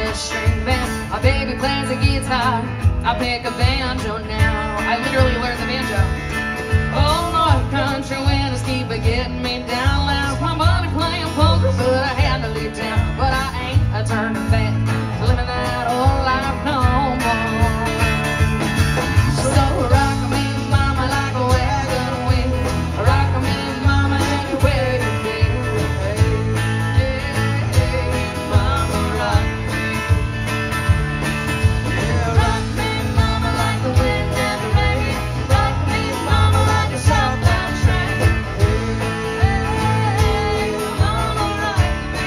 a string band. My baby plays the guitar, I pick a banjo now. I literally learned the banjo. Oh, North Country winters keep getting me down. Last my money playing poker, but I had to leave town. But I ain't a turning back, living that old life no more. So rock me, mama, like a wagon wheel. Rock me, mama, anywhere you feel. Hey, hey, mama, rock me. Yeah, rock me, mama, like the wind and the rain. Rock me, mama, like a southbound train. Hey, mama, rock me.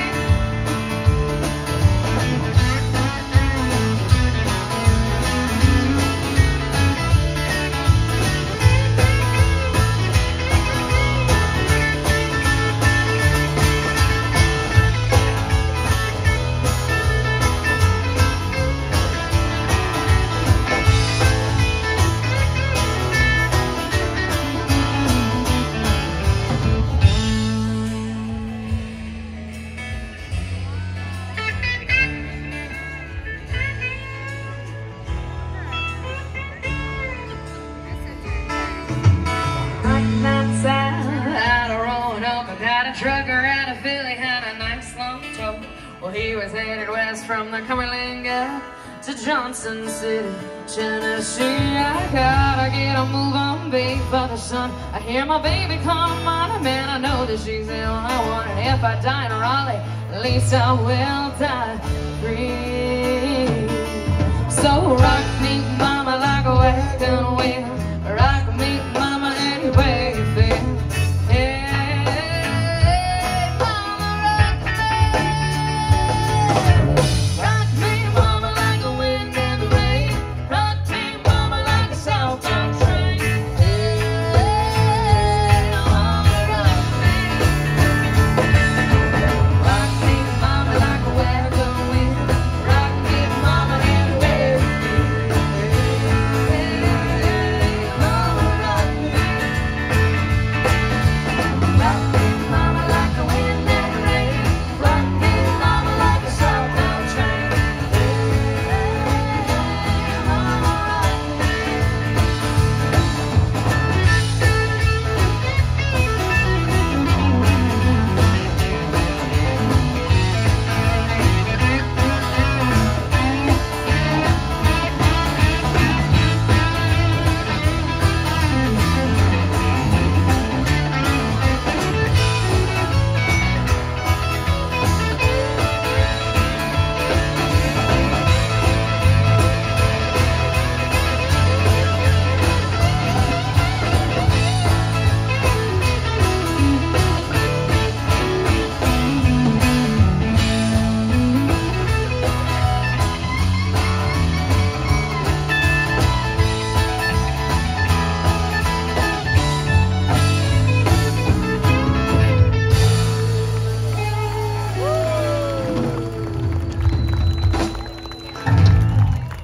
Had a trucker and a filly, had a nice long tow. Well, he was headed west from the Cumberland Gap to Johnson City, Tennessee. I gotta get a move on, babe, for the sun. I hear my baby calling mine, man, I know that she's the only one. And if I die in Raleigh, at least I will die free. So rock me, mama, like a wagon wheel. Rock me, mama, anywhere you feel.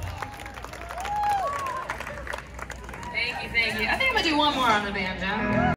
Thank you. I think I'm gonna do one more on the banjo.